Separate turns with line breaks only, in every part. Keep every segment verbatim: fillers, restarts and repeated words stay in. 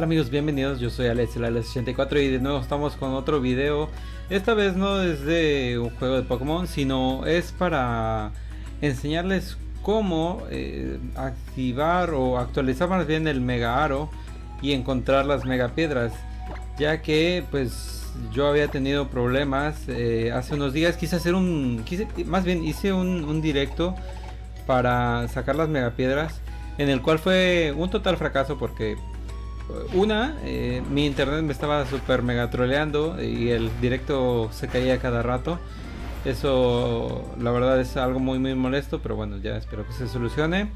amigos, bienvenidos, yo soy Alex, el Alex ochenta y cuatro y de nuevo estamos con otro video. Esta vez no es de un juego de Pokémon, sino es para enseñarles cómo eh, activar o actualizar más bien el Mega Aro y encontrar las Mega Piedras, ya que pues yo había tenido problemas eh, hace unos días. Quise hacer un, quise, más bien hice un, un directo para sacar las Mega Piedras, en el cual fue un total fracaso porque una, eh, mi internet me estaba super mega troleando y el directo se caía cada rato. Eso la verdad es algo muy muy molesto, pero bueno, ya espero que se solucione.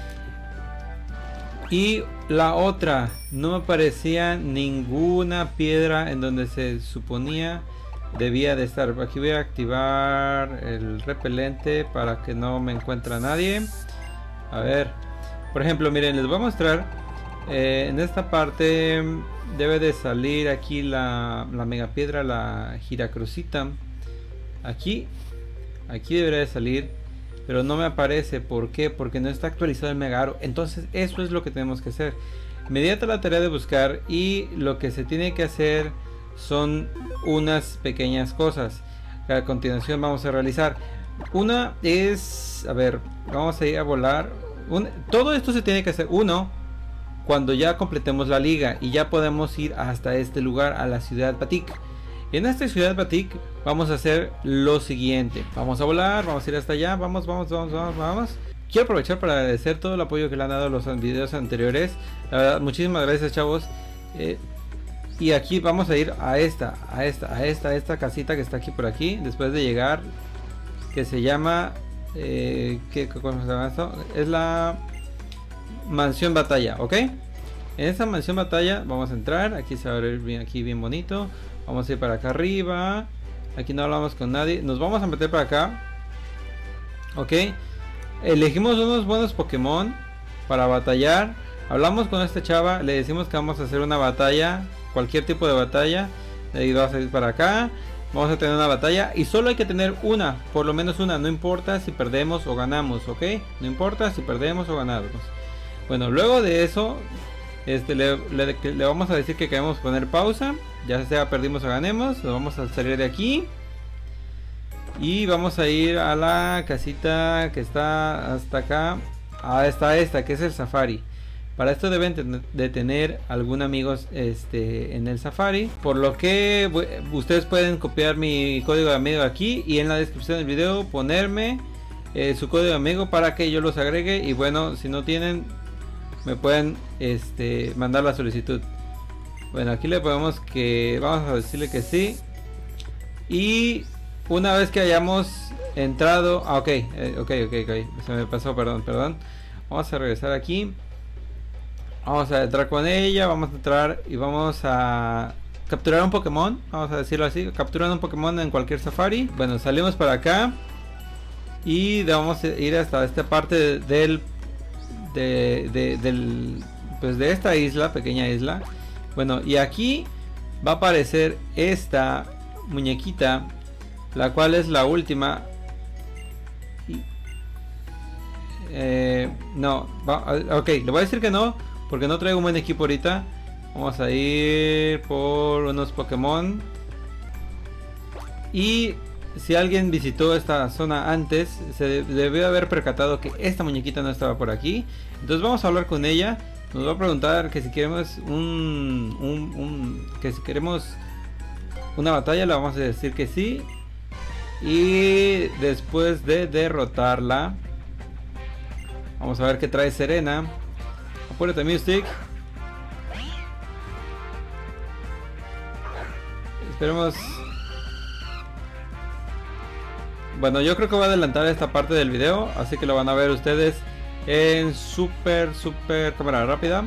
Y la otra, no me aparecía ninguna piedra en donde se suponía debía de estar. Aquí voy a activar el repelente para que no me encuentre nadie. A ver, por ejemplo, miren, les voy a mostrar. Eh, en esta parte debe de salir aquí la, la mega piedra, la giracrucita. Aquí, aquí debería de salir, pero no me aparece. ¿Por qué? Porque no está actualizado el Mega Aro. Entonces eso es lo que tenemos que hacer. Mediante la tarea de buscar, y lo que se tiene que hacer son unas pequeñas cosas que a continuación vamos a realizar. Una es, a ver, vamos a ir a volar. Un, todo esto se tiene que hacer, uno, cuando ya completemos la liga y ya podemos ir hasta este lugar, a la ciudad Batik. En esta ciudad Batik vamos a hacer lo siguiente: vamos a volar, vamos a ir hasta allá, vamos, vamos, vamos, vamos, vamos. Quiero aprovechar para agradecer todo el apoyo que le han dado los videos anteriores. La verdad, muchísimas gracias, chavos. Eh, y aquí vamos a ir a esta, a esta, a esta, a esta casita que está aquí por aquí. Después de llegar, que se llama, eh, ¿qué, ¿cómo se llama esto? Es la mansión batalla, ¿ok? En esta mansión batalla vamos a entrar. Aquí se va a abrir bien, aquí bien bonito. Vamos a ir para acá arriba. Aquí no hablamos con nadie. Nos vamos a meter para acá, ¿ok? Elegimos unos buenos Pokémon para batallar. Hablamos con esta chava, le decimos que vamos a hacer una batalla, cualquier tipo de batalla. Y vamos a ir para acá. Vamos a tener una batalla y solo hay que tener una, por lo menos una. No importa si perdemos o ganamos, ¿ok? No importa si perdemos o ganamos. Bueno, luego de eso, este, le, le, le vamos a decir que queremos poner pausa. Ya sea perdimos o ganemos. Nos vamos a salir de aquí. Y vamos a ir a la casita que está hasta acá. Ah, está esta, que es el safari. Para esto deben de tener algún amigos este, en el safari. Por lo que ustedes pueden copiar mi código de amigo aquí. Y en la descripción del video ponerme eh, su código de amigo para que yo los agregue. Y bueno, si no tienen, me pueden este, mandar la solicitud. Bueno, aquí le podemos que vamos a decirle que sí. Y una vez que hayamos entrado, ah, ok, eh, ok, ok, ok, se me pasó, perdón, perdón. Vamos a regresar aquí. Vamos a entrar con ella, vamos a entrar y vamos a capturar un Pokémon, vamos a decirlo así, capturar un Pokémon en cualquier safari. Bueno, salimos para acá y vamos a ir hasta esta parte del De, de, del, pues de esta isla, pequeña isla. Bueno, y aquí va a aparecer esta muñequita, la cual es la última. Y, eh, no, va, ok, le voy a decir que no, porque no traigo un buen equipo ahorita. Vamos a ir por unos Pokémon. Y si alguien visitó esta zona antes, se debió haber percatado que esta muñequita no estaba por aquí. Entonces vamos a hablar con ella. Nos va a preguntar que si queremos un, un, un que si queremos una batalla. Le vamos a decir que sí. Y después de derrotarla, vamos a ver qué trae Serena. Apúrate, Mystic. Esperemos. Bueno, yo creo que voy a adelantar esta parte del video, así que lo van a ver ustedes en súper, súper cámara rápida.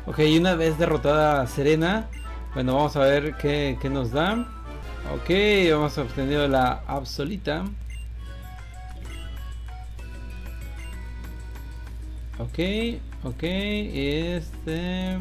Ok, y una vez derrotada a Serena, bueno, vamos a ver qué, qué nos da. Ok, hemos obtenido la absolita. Ok, ok, este...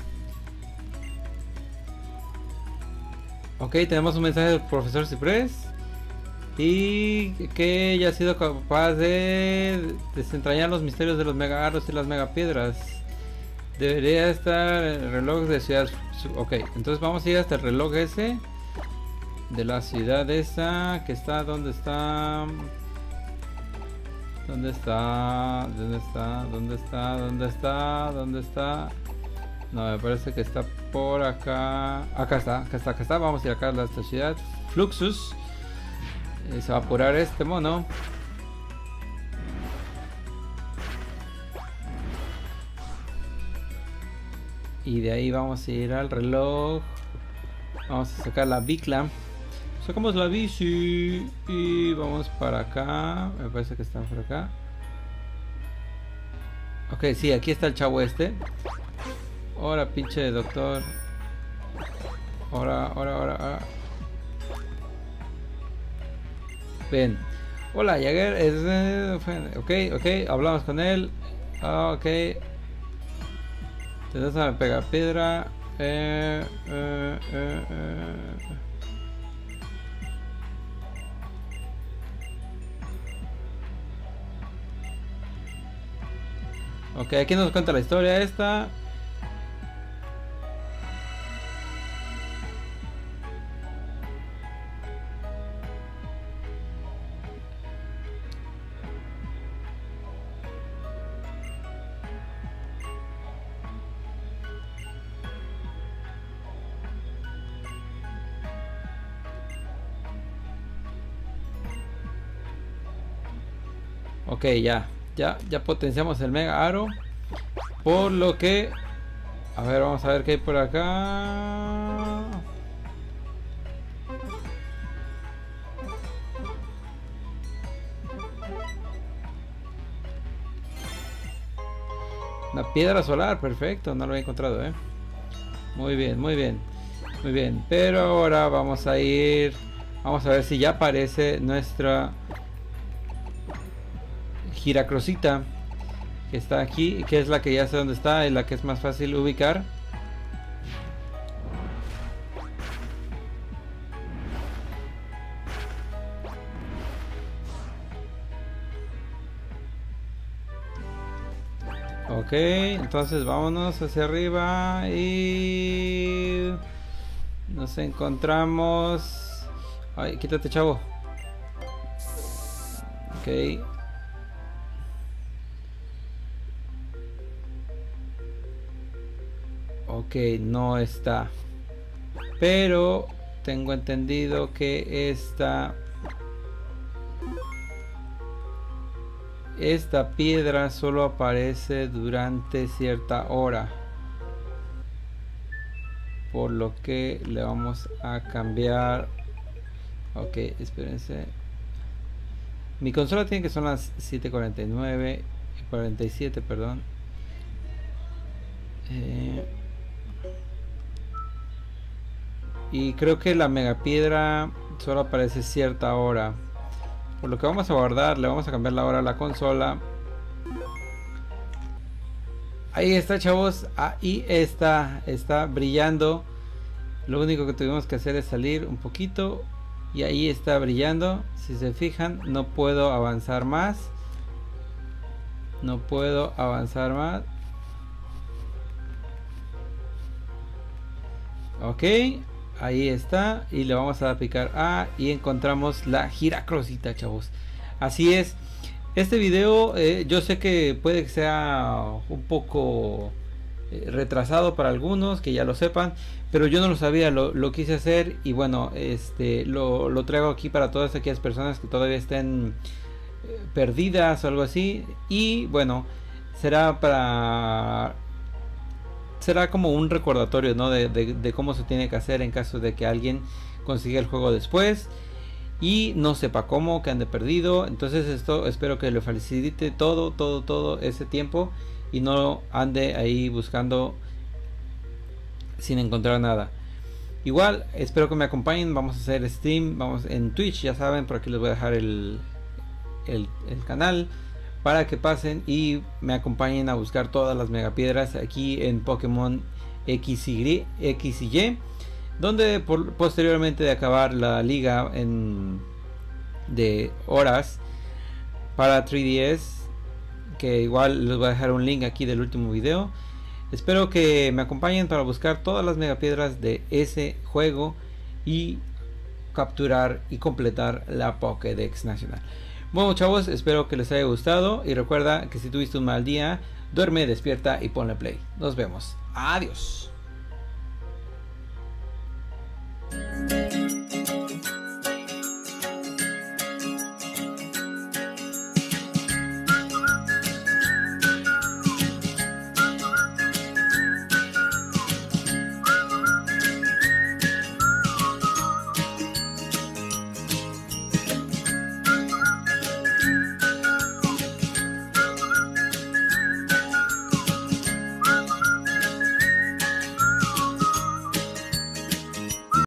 Ok, tenemos un mensaje del profesor Ciprés. Y que ella ha sido capaz de desentrañar los misterios de los mega aros y las mega piedras. Debería estar el reloj de ciudad. Ok, entonces vamos a ir hasta el reloj ese de la ciudad esa que está. ¿Dónde está? ¿Dónde está? ¿Dónde está? ¿Dónde está? ¿Dónde está? ¿Dónde está? No, me parece que está por acá. Acá está, acá está, acá está. Vamos a ir acá a esta ciudad. Fluxus. Eh, se va a apurar este mono. Y de ahí vamos a ir al reloj. Vamos a sacar la bicla. Sacamos la bici. Y vamos para acá. Me parece que están por acá. Ok, sí, aquí está el chavo este. Ahora, pinche doctor. Ahora, ahora, ahora, ahora. Bien. Hola, Jagger. Es, ok, ok. Hablamos con él. Ok. Te das a pegar piedra. Eh, eh, eh, eh. Ok, aquí nos cuenta la historia esta. Ok, ya, ya, ya potenciamos el mega aro. Por lo que... A ver, vamos a ver qué hay por acá. Una piedra solar, perfecto, no lo he encontrado, eh. Muy bien, muy bien, muy bien. Pero ahora vamos a ir... Vamos a ver si ya aparece nuestra... Giracrosita, que está aquí, que es la que ya sé dónde está y la que es más fácil ubicar. Ok, entonces vámonos hacia arriba y nos encontramos. Ay, quítate, chavo. Ok. Ok, no está. Pero tengo entendido que esta esta piedra solo aparece durante cierta hora. Por lo que le vamos a cambiar. Ok, espérense. Mi consola tiene que son las siete cuarenta y nueve y cuarenta y siete, perdón. Eh, y creo que la mega piedra solo aparece cierta hora. Por lo que vamos a guardar, le vamos a cambiar la hora a la consola. Ahí está, chavos. Ahí está, está brillando. Lo único que tuvimos que hacer es salir un poquito. Y ahí está brillando. Si se fijan, no puedo avanzar más. No puedo avanzar más. Ok, ahí está. Y le vamos a picar A y encontramos la giracrosita, chavos. Así es. Este video eh, yo sé que puede que sea un poco eh, retrasado para algunos, que ya lo sepan, pero yo no lo sabía, lo, lo quise hacer y bueno, este lo, lo traigo aquí para todas aquellas personas que todavía estén eh, perdidas o algo así. Y bueno, será para... será como un recordatorio, ¿no? De, de, de cómo se tiene que hacer en caso de que alguien consiga el juego después y no sepa cómo, que ande perdido. Entonces esto espero que le facilite todo, todo, todo ese tiempo y no ande ahí buscando sin encontrar nada. Igual espero que me acompañen. Vamos a hacer stream, vamos en Twitch, ya saben, por aquí les voy a dejar el, el, el canal para que pasen y me acompañen a buscar todas las megapiedras aquí en Pokémon X y, X y Y, donde por, posteriormente de acabar la liga en, de horas para tres D S, que igual les voy a dejar un link aquí del último video. Espero que me acompañen para buscar todas las megapiedras de ese juego y capturar y completar la Pokédex nacional. Bueno, chavos, espero que les haya gustado y recuerda que si tuviste un mal día, duerme, despierta y ponle play. Nos vemos. Adiós.